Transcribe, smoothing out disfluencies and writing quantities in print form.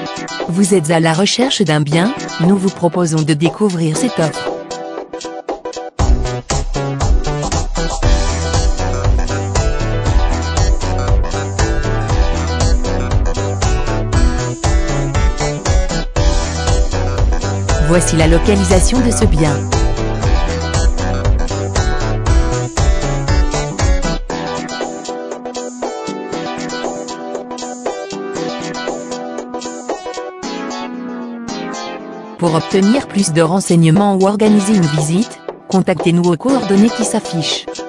Vous êtes à la recherche d'un bien? Nous vous proposons de découvrir cette offre. Voici la localisation de ce bien. Pour obtenir plus de renseignements ou organiser une visite, contactez-nous aux coordonnées qui s'affichent.